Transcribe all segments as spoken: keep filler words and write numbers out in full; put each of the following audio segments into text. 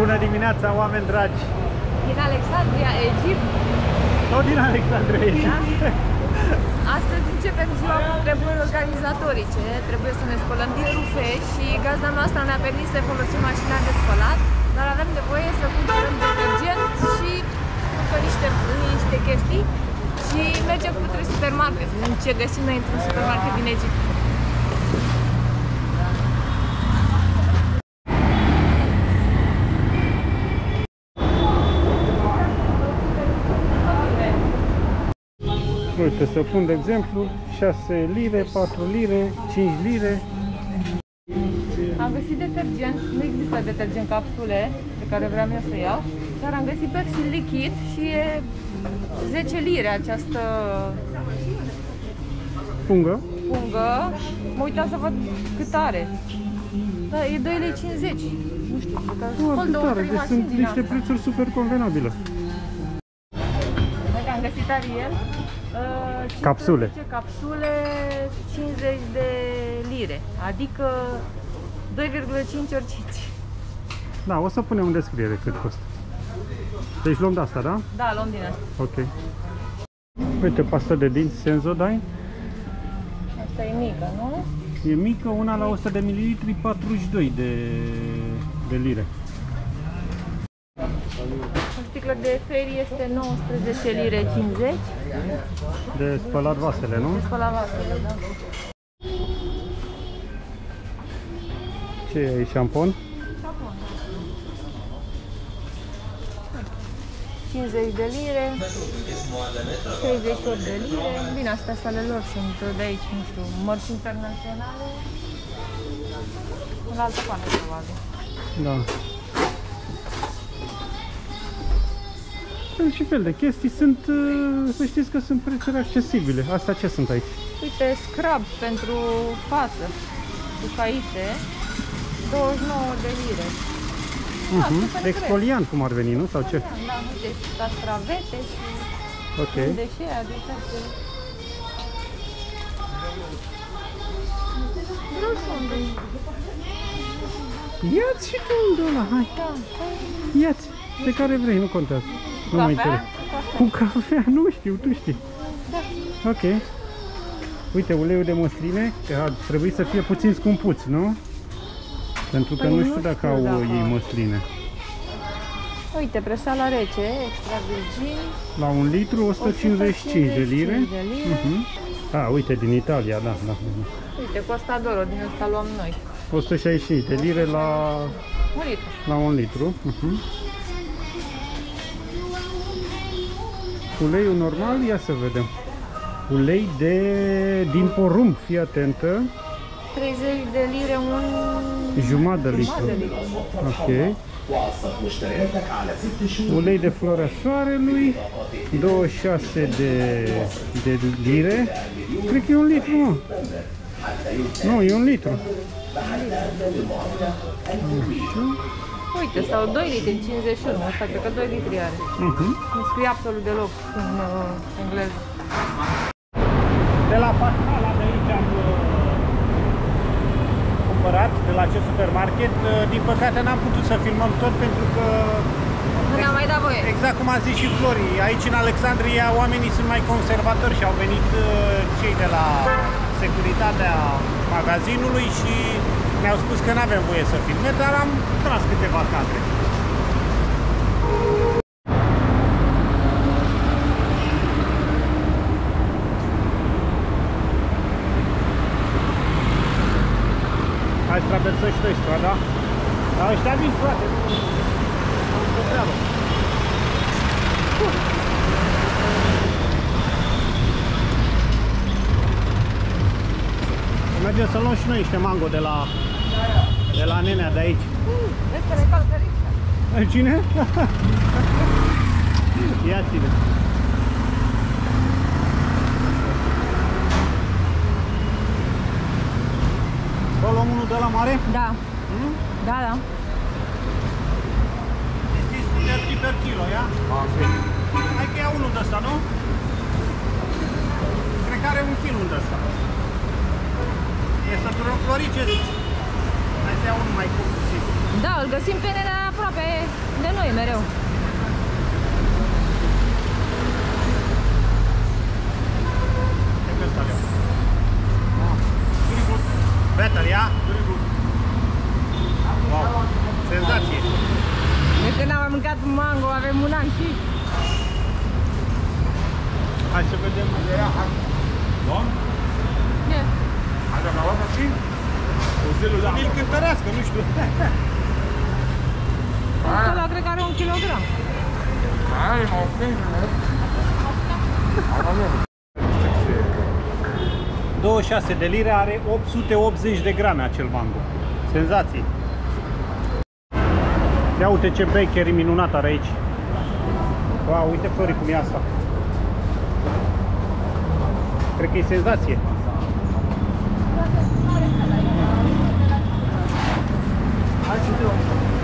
Bună dimineața, oameni dragi! Din Alexandria, Egipt. Tot din Alexandria, Egipt. Astăzi începem ziua cu treburi organizatorice. Trebuie să ne spălăm din rufe și gazda noastră ne-a permis să folosim mașina de spălat, dar avem nevoie să cumpărăm detergent și încă niște, niște chestii și mergem către supermarket. Ce găsim noi într-un supermarket din Egipt. Uite, să pun de exemplu șase lire, patru lire, cinci lire. Am găsit detergent, nu există detergent capsule pe care vreau eu să iau, dar am găsit Persil lichid și e zece lire această Pungă. pungă. Mă uitam să văd cât are. Da, e doi lei cincizeci. Nu știu, cred că Nu, atât tare, deci sunt niște asta. prețuri super convenabile. Dacă am găsit Ariel, uh, Capsule. capsule, cincizeci de lire, adică doi virgulă cinci ori cinci. Da, o să punem în descriere cât costă. Deci luăm de asta, da? Da, luăm din asta. Ok. Uite, pasta de dinți Sensodyne. Asta e mică, nu? E mică, una la o sută de mililitri, patruzeci și doi de, de lire. O sticlă de Fairy este nouăsprezece lire cincizeci. De spălat vasele, nu? De spălat vasele, da. Ce e aici, șampon? cincizeci de lire, treizeci și opt de lire. Bine, astea sale lor sunt de aici, nu știu, mărci internaționale. În altă parte, probabil. Da. Fel și fel de chestii sunt, să știți că sunt prețuri accesibile. Astea ce sunt aici? Uite, scrub pentru față, cu caise, douăzeci și nouă de lire. Da, Uh-huh. Exfoliant, cum ar veni, nu? Sau ce? Da, uite, castravete și Ok. deșea, diverse. Vreau și unde. Ia-ți și tu unde ăla, hai. Da, Ia-ți, pe care vrei, nu contează. Nu mă cafea? interesează. Cu cafea, nu știu, tu știi. Da. Ok. Uite, uleiul de măsline, că ar trebui să fie puțin scumpuți, nu? Pentru că Păi nu nu știu dacă știu au dacă- ei măsline. Uite, presala rece, extra virgin. La un litru, o sută cincizeci și cinci de lire. de lire. Uh-huh. Ah, uite, din Italia, da, da. Uite, Costa d'Oro, din ăsta luăm noi. o sută șaizeci și cinci de lire la, Un litru. la un litru. Uh-huh. Uleiul normal, ia să vedem. Ulei de din porumb, fii atentă. treizeci de lire un... Jumătate de litru. Jumătate de litru. Ok. Ulei de floarea soarelui, douăzeci și șase de, de lire. Cred că e un litru, mă. Nu, e un litru. Uite, sau doi litri, cincizeci și unu, asta cred că doi litri are. Uh-huh. Nu scrie absolut deloc în uh, engleză. De la Pascala de aici am uh, cumpărat, de la acest supermarket. Uh, din păcate n-am putut să filmăm tot pentru că... Nu ne-am mai dat voie. Exact cum a zis și Flori, aici în Alexandria oamenii sunt mai conservatori și au venit uh, cei de la securitatea magazinului și mi-au spus că nu avem voie să filme, dar am tras câteva cadre. Hai să traversăm și noi strada. Dar ăștia vin, frate. Am făcut treabă. Mergem să luăm și noi niște mango de la, de la nenea de aici. Vezi că ne calcă rica. Cine? Ia ține. Bă, luăm unul de la mare? Da. Hmm? Da, da. treizeci per kilo, ia? Hai că ia unul de ăsta, nu? Cred că are un kilo de ăsta. E săturăm florice, zici? Hai să ia unul mai puțin. Da, îl găsim pe nenea aproape de noi mereu. Better, yeah? Wow, senzație! De când am mâncat mango, avem un an și... Hai să vedem. Bun? Ce? Hai să mă luat și? O zilă de Să-l cântărească, nu știu. Ăla cred că are un kilogram. Hai, mă oprim, douăzeci și șase de lire, are opt sute optzeci de grame acel mango. Senzație! Ia uite ce bakery minunat are aici. Wow, uite Flori cum e asta. Cred că e senzație. Hai să te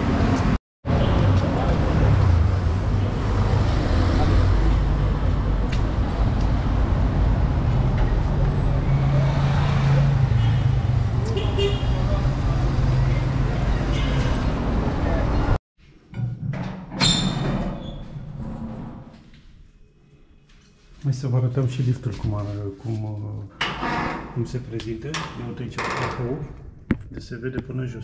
Hai să vă arătăm și liftul cum, ară, cum, cum se prezintă. Ia uite aici plafou, de se vede până jos.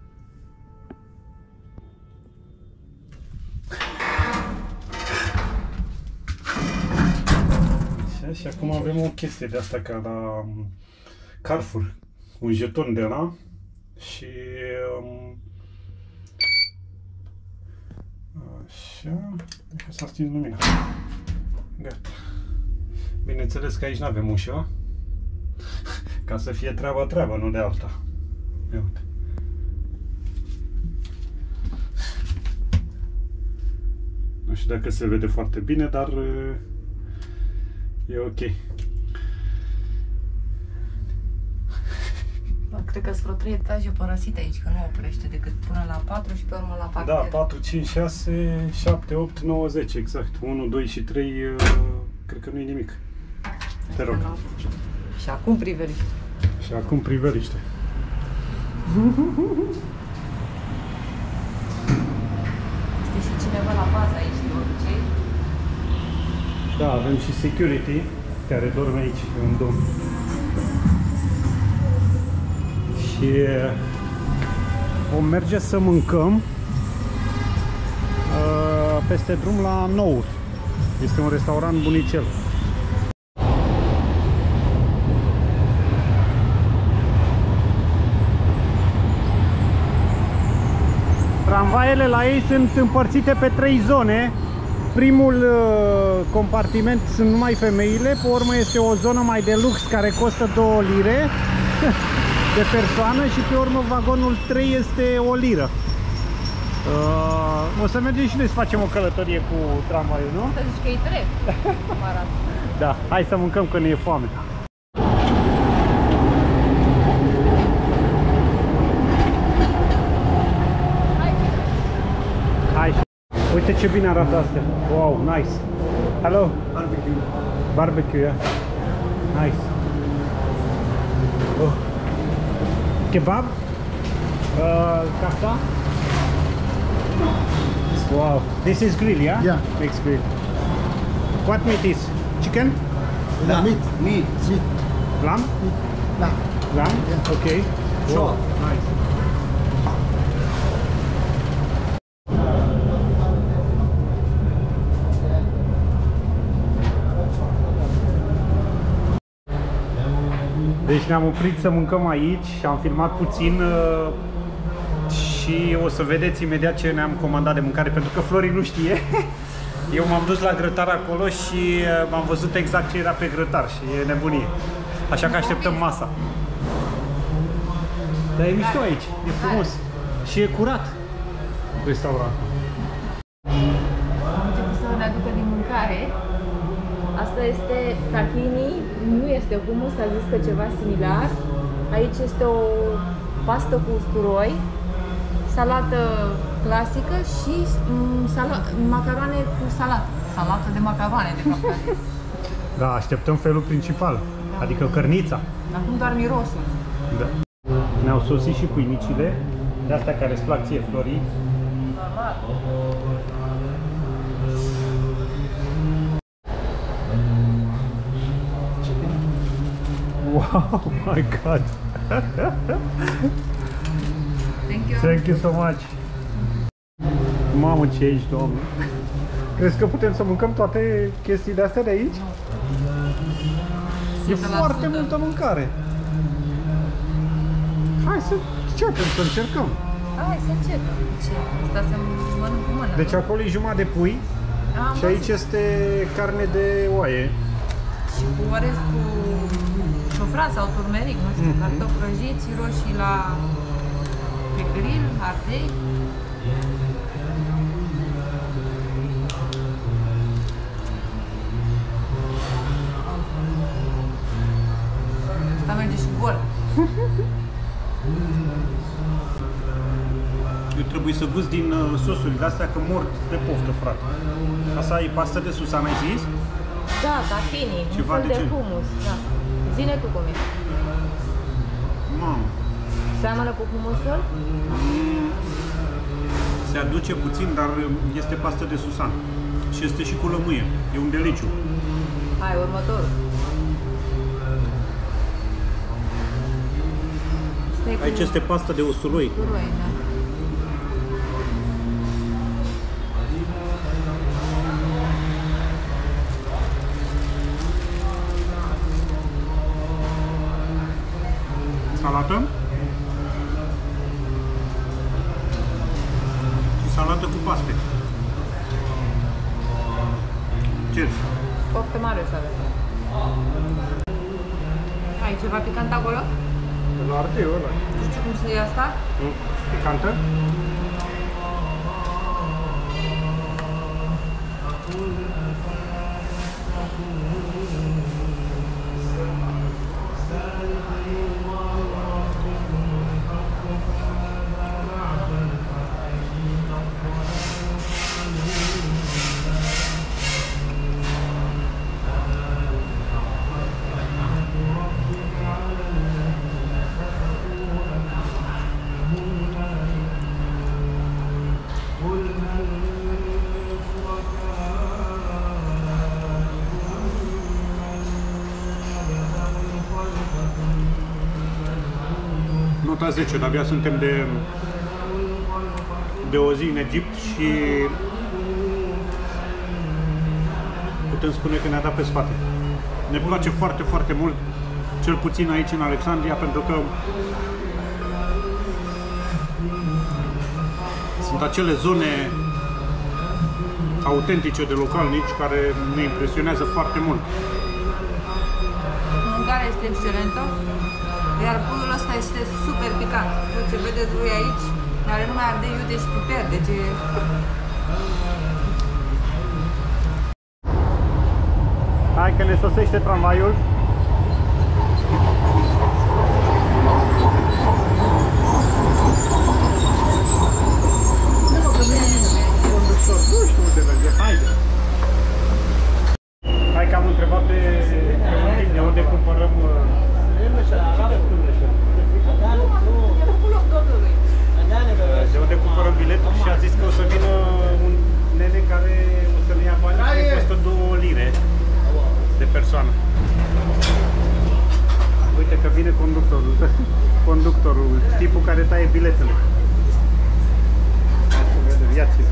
Așa, și acum avem o chestie de asta ca la Carrefour. Un jeton de la și... Um, așa, cred că s-a stins lumina. Gata. Bineînțeles că aici nu avem ușă, ca să fie treaba treaba, nu de alta. Ia uite. Nu știu dacă se vede foarte bine, dar e ok. Cred că sunt vreo trei etaje părăsite aici, că nu oprește decât până la patru și pe urmă la parter. Da, patru, cinci, șase, șapte, opt, nouă, zece, exact. unu, doi și trei, cred că nu e nimic. Te rog. Și acum priveliște. Și acum priveliște. Este și cineva la bază aici, de obicei. Da, avem și security, care dorme aici, e un domn. Și vom merge să mâncăm uh, peste drum la Nour. Este un restaurant bunicel. Tramvaiele la ei sunt împărțite pe trei zone. Primul uh, compartiment sunt numai femeile, pe urmă este o zonă mai de lux care costă două lire de persoană și pe urmă vagonul trei este o liră. Uh, o să mergem și noi să facem o călătorie cu tramvaiul, nu? Să zici că e trei. Da, hai să mâncăm că ne e foame. Hai. Uite ce bine arată astea. Wow, nice. Hello. Barbecue. Barbecue, yeah. Nice. Oh. Kebab? Uh, kafta? Wow. This is grill, yeah? Yeah. Mixed grill. What meat is? Chicken? La meat. Meat. Meat. Lamb? La. Lamb? Yeah. Okay. Sure. Wow. Nice. Deci ne-am oprit să mâncăm aici și am filmat puțin uh, și o să vedeți imediat ce ne-am comandat de mâncare, pentru că Flori nu știe. Eu m-am dus la grătar acolo și uh, m-am văzut exact ce era pe grătar și e nebunie. Așa că așteptăm masa. Dar e mișto aici, e frumos și e curat restaurantul. Am început să ne aducă din mâncare. Asta este tahini, nu este hummus, a zis că ceva similar. Aici este o pastă cu usturoi, salată clasică și macaroane cu salată. Salată de macaroane, de fapt. Da, așteptăm felul principal, da. Adică cărnița. Acum doar mirosul. Da. Ne-au sosit și pâinicile De astea care îți plac ție, Florii. Normal. Wow, my God! Thank you. Thank you so much! Mamă, ce ești, Doamne! Crezi că putem să mâncăm toate chestiile astea de aici? E foarte multă mâncare! Hai să începem, să încercăm! Hai să începem. Ce? Asta să mănânc cu mână. Deci acolo e jumătate de pui. Am Și aici văzut. este carne de oaie. Și cu orez cu șofran sau turmeric, nu știu, Mhm. cartofi prăjiți, roșii la pe grill, ardei. Asta merge și gol. Eu trebuie să gust din uh, sosurile de-astea că mor de poftă, frate. Asta e pastă de susan, ai zis? Da, tahini, un Ceva fel de de gen. hummus. Da. Zine tu cum e. Mamă, Seamănă cu humusul? se aduce puțin, dar este pastă de susan. Și este și cu lămâie. E un deliciu. Hai, următorul. Stai cu Aici este pastă de usturoi. usturoi, da. Salată. Și salată cu paste. Cheers! Poftă mare să avem. Ai ceva picant acolo? La ardeu ăla. Nu știu cum să iei asta? Picantă? Nota zece, de-abia suntem de, de o zi în Egipt și putem spune că ne-a dat pe spate. Ne place foarte, foarte mult, cel puțin aici în Alexandria, pentru că sunt acele zone autentice de localnici care ne impresionează foarte mult. Mâncarea este excelentă, iar puiul ăsta este super picant. Tot ce vedeți voi aici are numai ardei iute și piper, deci e... Hai că ne sosește tramvaiul. Conductor, nu știu unde merge, haide! Hai că am întrebat pe, pe un tip de unde cumpărăm de unde cumpărăm biletul și a zis că o să vină un nene care o să ne ia bani care costă două lire de persoană. Uite că vine conductorul, conductorul, tipul care taie biletele. Hai să vedem, ia-ți-l.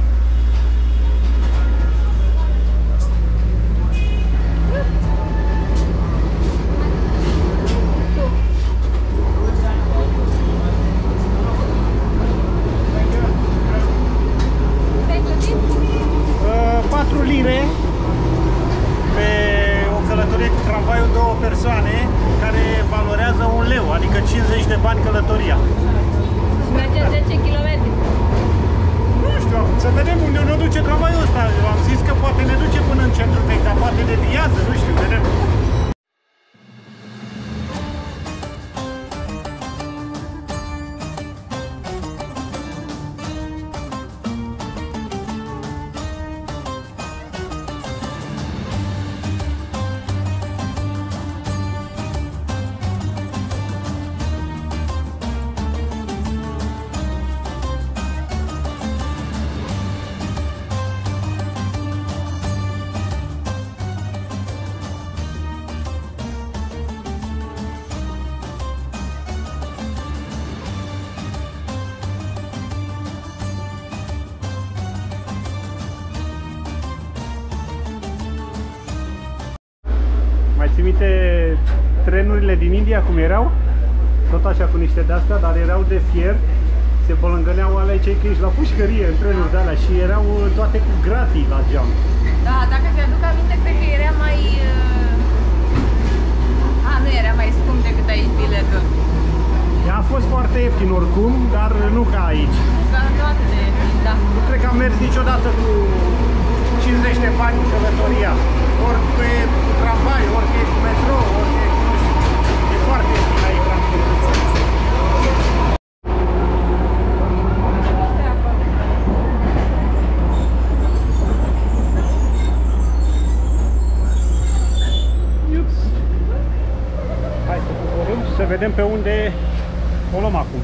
patru lire pe o călătorie cu tramvaiul, două persoane, care valorează un leu, adică cincizeci de bani călătoria. Merge zece kilometri. Nu știu, să vedem unde ne duce tramvaiul ăsta. Eu am zis că poate ne duce până în centru vechi, dar poate deviază, nu știu, vedem. Ți minte trenurile din India cum erau? Tot așa cu niște de-astea, dar erau de fier. Se polângăneau alea cei că ești la pușcărie în trenuri de alea și erau toate cu gratii la geam. Da, dacă mi-aduc aminte, cred că era mai... A, nu era mai scump decât aici biletul. A fost foarte ieftin oricum, dar nu ca aici. Ca nu atât de ieftin, da. Nu cred că am mers niciodată cu cincizeci de bani în călătoria. Ori că e cu tramvai, ori că e cu metrou, ori că e cu... E foarte ieftin aici transportul. Hai să coborâm și să vedem pe unde o luăm acum.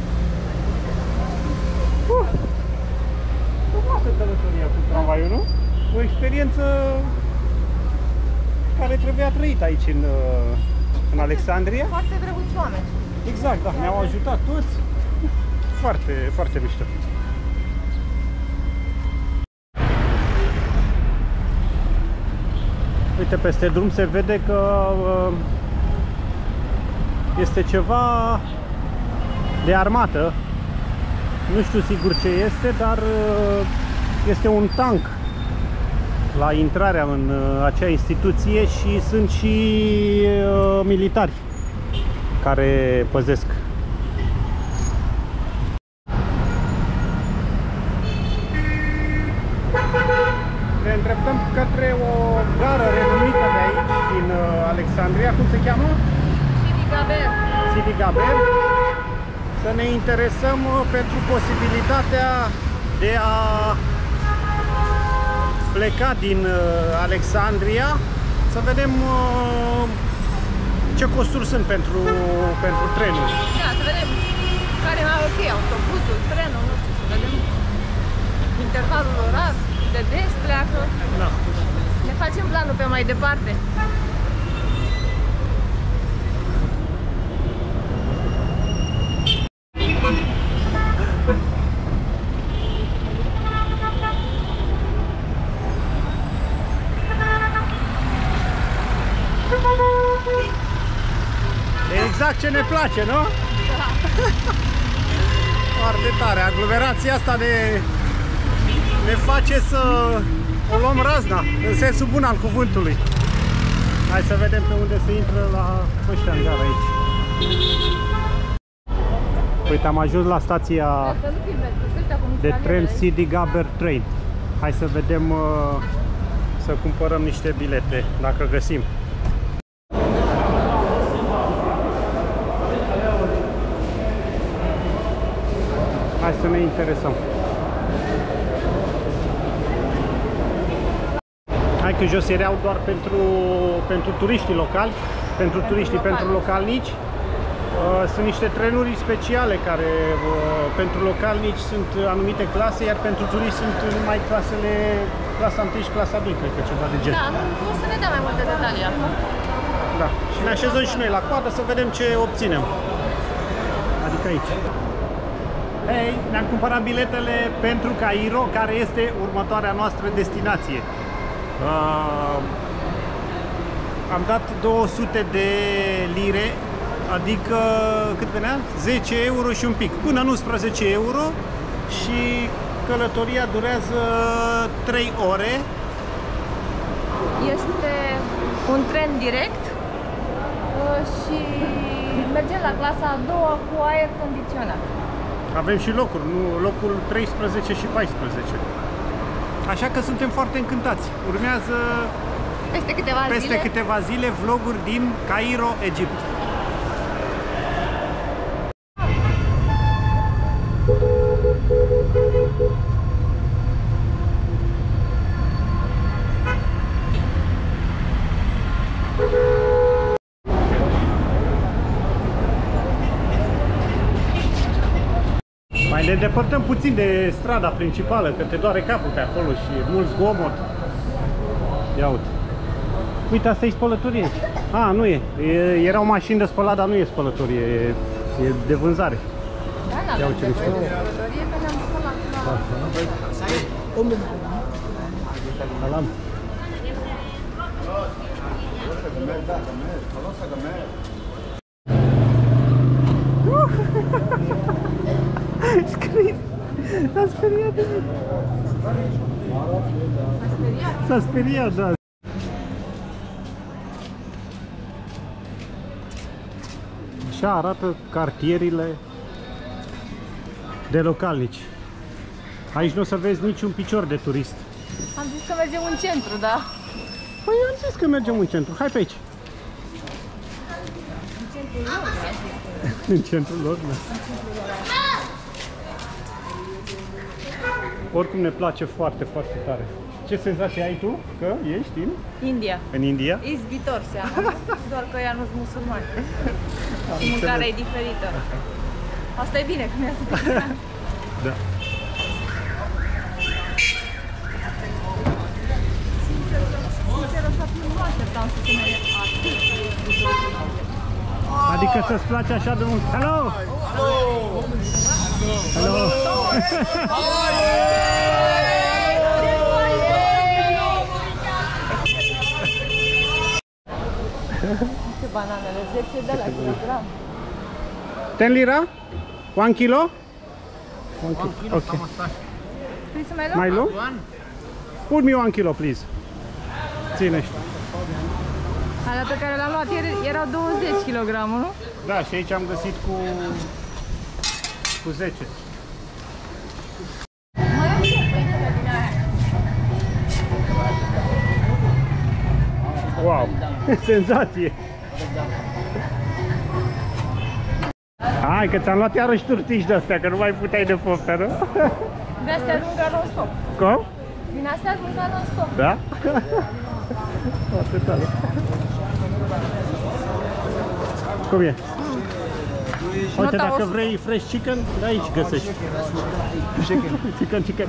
Uh, frumoasă călătoria cu tramvaiul, nu? O experiență care trebuia trăită aici în, în Alexandria. Foarte drăguți oameni. Exact, da, ne-au ajutat toți. Foarte, foarte mișto. Uite, peste drum se vede că este ceva de armată. Nu știu sigur ce este, dar este un tank la intrarea în acea instituție și sunt și militari care păzesc. Ne îndreptăm către o gară renumită de aici, din Alexandria. Cum se cheamă? Sidi Gaber. Sidi Gaber. Să ne interesăm pentru posibilitatea de a pleca din Alexandria, să vedem ce costuri sunt pentru, pentru trenuri. Da, să vedem care mai ok, autobuzul, trenul, nu știu, să vedem intervalul orar, de des pleacă. Da. Ne facem planul pe mai departe. Exact ce ne place, nu? Da. Foarte tare. Aglomerația asta ne, ne face să o luăm razna, în sensul bun al cuvântului. Hai să vedem pe unde se intră la ăștia în gara aici. Uite, am ajuns la stația de tren Sidi Gaber Train. Hai să vedem, să cumpărăm niște bilete, dacă găsim. Hai să ne interesăm. Hai că jos erau doar pentru, pentru turiștii locali, pentru turiștii, locali. pentru localnici. Uh, sunt niște trenuri speciale care uh, pentru localnici sunt anumite clase, iar pentru turiști sunt numai clasele, clasa unu și clasa doi, cred că ceva de gen. Da, nu, nu să ne dea mai multe detalii acum. Da, și ne așezăm și noi la coadă să vedem ce obținem. Adică aici. Hei, ne-am cumpărat biletele pentru Cairo, care este următoarea noastră destinație. Uh, am dat două sute de lire, adică cât venea? zece euro și un pic, până în unsprezece euro, și călătoria durează trei ore. Este un tren direct și mergem la clasa a doua cu aer condiționat. Avem și locuri, nu, locul treisprezece și paisprezece. Așa că suntem foarte încântați. Urmează peste câteva, peste zile. câteva zile vloguri din Cairo, Egipt. Mai ne depărtăm puțin de strada principală, că te doare capul pe acolo și e mult zgomot. Ia uite. Uite, asta e spălătorie. A, nu e. e. Era o mașină de spălat, dar nu e spălătorie, e, e de vânzare. Da, da, Ia uite, de spălătorie, că ne-am spălat la... Salam. Scris! S-a speriat de mine! S-a speriat? S-a speriat, da! Așa arată cartierile de localnici. Aici nu o să vezi niciun picior de turist. Am zis că mergem în centru, da? Păi am zis că mergem în centru. Hai pe aici. În centrul lor, da? În centrul lor, da. Oricum ne place foarte, foarte tare. Ce senzație ai tu? Că ești în? India. În India? Izbitor seamănă, doar că ea nu-s musulmani. Mâncarea e diferită. Asta e bine, că mi-a spus. Da. Sincer, să fiu, nu așteptam să se merge atât. Adică să-ți place așa de mult. Hello! Hello! Ce bananele, zece de la kilogram. ten lira? one kilo? one kilo. Okay. Vrei să mai luăm? Mai luăm? Put me one kilo, please. Ține-și. Alea pe care l-am luat ieri erau douăzeci de kilograme, nu? Da, și aici am găsit cu cu zece. Mai am și pâinile din aia. Wow! Senzație! Hai că ți-am luat iarăși turtiși de-astea, că nu mai puteai de poftă, nu? De astea îți mânca non-stop. Cum? Din astea îți mânca non-stop. Da? Foarte tare. Cum e? Uite, Nota dacă o sută. vrei fresh chicken, de aici găsești. Chicken, chicken, chicken.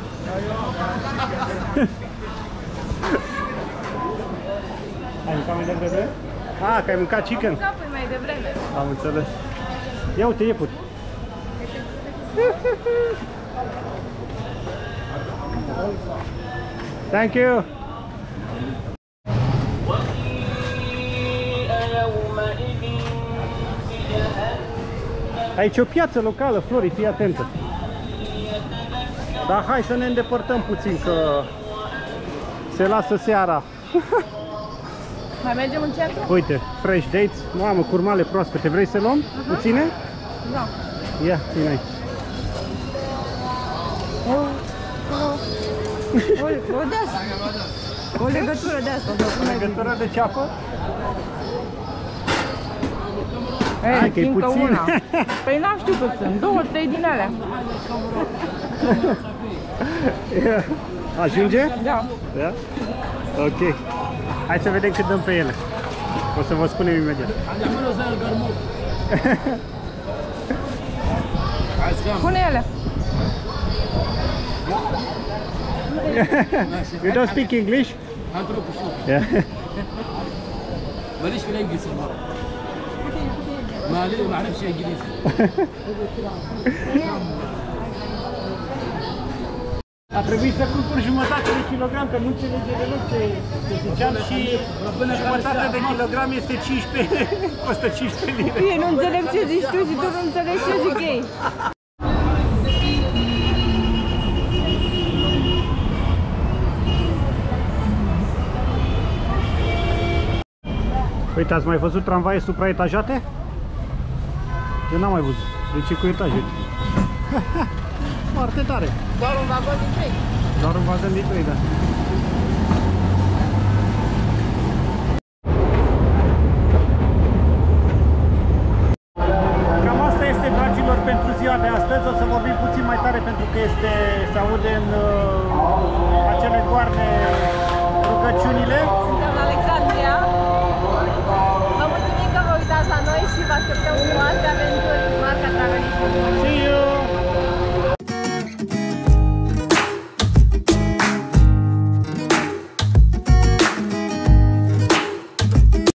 Ai mâncat mai devreme? Ah, că ai mâncat chicken? Am mâncat până mai devreme. Am înțeles. Ia uite, iepuri. Thank you. Aici e o piață locală, Flori, fii atentă. Dar hai să ne îndepărtăm puțin, că se lasă seara. Mai mergem în centru? Uite, fresh dates, mamă, curmale proaspete, vrei să luăm? Uh-huh. Puține? Da. Ia, ține aici. O, o, o de asta. O legătură de asta. Legătură de ceapă? Ei, Hai că e încă puțin. una. Păi n-am știut cât sunt. Două, trei din alea. Ajunge? Da. Da? Ok. Hai să vedem cât dăm pe ele. O să vă spunem imediat. Pune ele. You don't speak English? Yeah. ماليش في الانجليزي المره ما ما اعرفش انجليزي A trebuit să cumpăr jumătate de kilogram, că nu înțelege deloc ce ce ziceam și jumătate de kilogram este cincisprezece, costă cincisprezece lire. Ei nu înțeleg ce zici tu și tu nu înțelegi ce zic ei. Uite, ați mai văzut tramvaie supraetajate? Eu n-am mai văzut. Deci e cu etaje. Foarte tare. Doar un vagon din trei. Doar un vagon din trei, da. Cam asta este, dragilor, pentru ziua de astăzi. O să vorbim puțin mai tare pentru că este, se aude în uh, acele goarne rugăciunile. Suntem la Alexandria. Vă mulțumim că vă uitați la noi și vă așteptăm cu alte aventuri cu Marca Travel. See